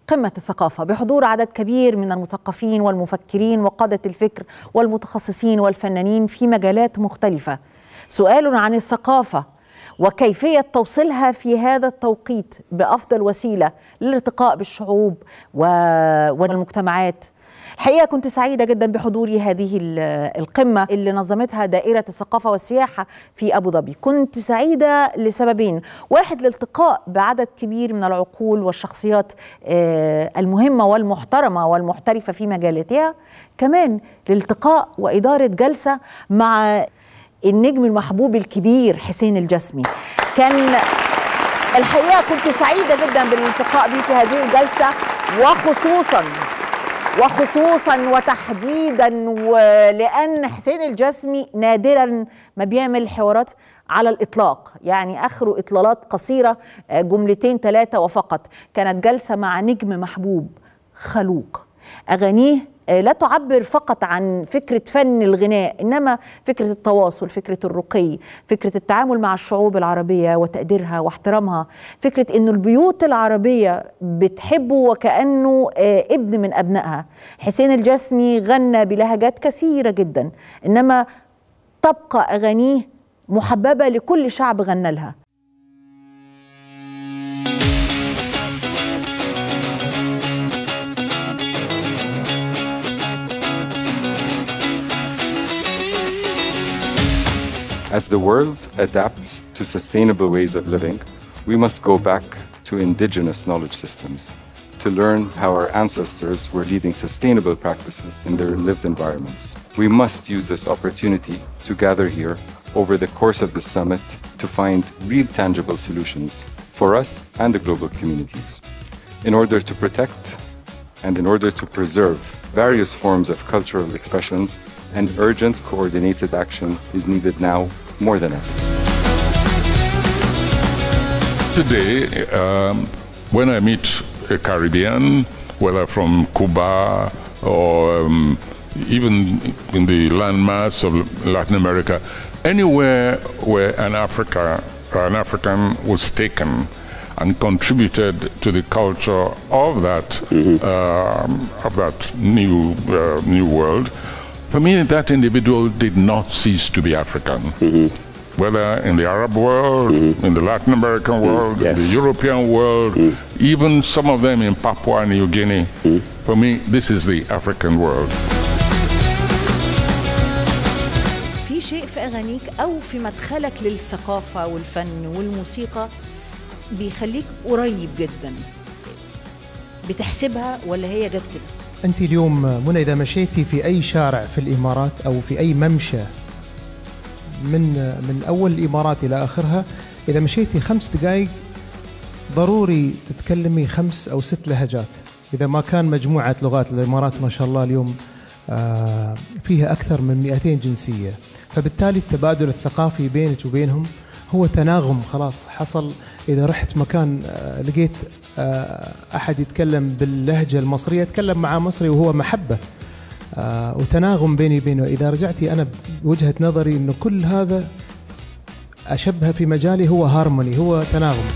قمة الثقافة بحضور عدد كبير من المثقفين والمفكرين وقادة الفكر والمتخصصين والفنانين في مجالات مختلفة. سؤال عن الثقافة وكيفية توصيلها في هذا التوقيت بأفضل وسيلة للارتقاء بالشعوب والمجتمعات. الحقيقة كنت سعيدة جدا بحضوري هذه القمة اللي نظمتها دائرة الثقافة والسياحة في أبو ظبي. كنت سعيدة لسببين: واحد، الالتقاء بعدد كبير من العقول والشخصيات المهمة والمحترمة والمحترفة في مجالاتها، كمان الالتقاء وإدارة جلسة مع النجم المحبوب الكبير حسين الجسمي. كان الحقيقة كنت سعيدة جدا بالالتقاء به في هذه الجلسة، وخصوصا وتحديدا لأن حسين الجسمي نادرا ما بيعمل حوارات على الإطلاق، يعني آخره إطلالات قصيرة، جملتين 3 وفقط. كانت جلسة مع نجم محبوب خلوق، أغانيه لا تعبر فقط عن فكرة فن الغناء، إنما فكرة التواصل، فكرة الرقي، فكرة التعامل مع الشعوب العربية وتقديرها واحترامها، فكرة إنه البيوت العربية بتحبه وكأنه ابن من أبنائها. حسين الجسمي غنى بلهجات كثيرة جدا، إنما تبقى أغانيه محببة لكل شعب غنى لها. As the world adapts to sustainable ways of living, we must go back to indigenous knowledge systems to learn how our ancestors were leading sustainable practices in their lived environments. We must use this opportunity to gather here over the course of this summit to find real tangible solutions for us and the global communities in order to protect and in order to preserve various forms of cultural expressions. And urgent coordinated action is needed now more than ever. Today, when I meet a Caribbean, whether from Cuba or even in the landmass of Latin America, anywhere where an African was taken and contributed to the culture of that new world, for me, that individual did not cease to be African. Whether in the Arab world, in the Latin American world, in the European world, even some of them in Papua New Guinea. For me, this is the African world. في شيء في أغانيك أو في مدخلك للثقافة والفن والموسيقى بيخليك قريب جدا، بتحسبها ولا هي جت كده؟ أنت اليوم منى إذا مشيتي في أي شارع في الإمارات أو في أي ممشى من أول الإمارات إلى آخرها، إذا مشيتي 5 دقائق ضروري تتكلمي 5 أو 6 لهجات، إذا ما كان مجموعة لغات. الإمارات ما شاء الله اليوم فيها أكثر من 200 جنسية، فبالتالي التبادل الثقافي بينك وبينهم هو تناغم خلاص حصل. إذا رحت مكان لقيت أحد يتكلم باللهجة المصرية أتكلم مع مصري وهو محبة وتناغم بيني وبينه. إذا رجعتي أنا بوجهة نظري أنه كل هذا أشبه في مجالي هو هارموني، هو تناغم.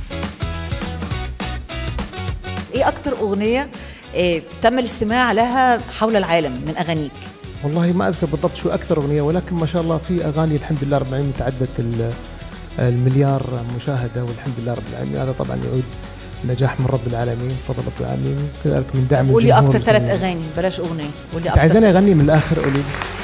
إيه أكتر أغنية تم الاستماع لها حول العالم من أغانيك؟ والله ما أذكر بالضبط شو أكثر أغنية، ولكن ما شاء الله في أغاني الحمد لله رب العالمين تعدت المليار مشاهدة، والحمد لله رب العالمين. هذا طبعا يعود نجاح من رب العالمين، فضل رب العالمين، كذلك من دعم الجمهور. قولي أكتر 3 أغاني، بلاش أغنية، قولي أكتر. عايزاني أغني من الآخر؟ قولي.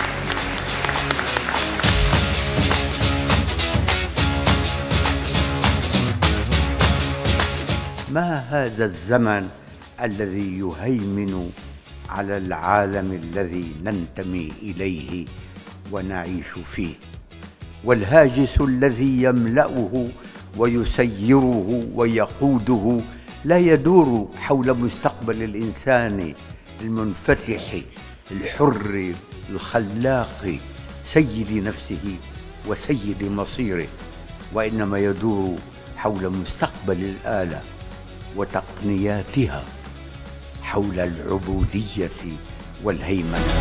ما هذا الزمن الذي يهيمن على العالم الذي ننتمي إليه ونعيش فيه، والهاجس الذي يملأه ويسيره ويقوده لا يدور حول مستقبل الإنسان المنفتح الحر الخلاق سيد نفسه وسيد مصيره، وإنما يدور حول مستقبل الآلة وتقنياتها، حول العبودية والهيمنة.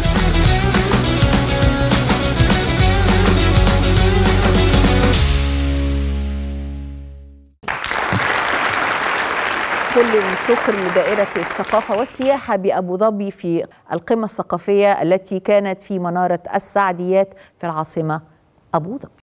كل الشكر لدائرة الثقافة والسياحة بأبو ظبي في القمة الثقافية التي كانت في منارة السعديات في العاصمة أبو ظبي.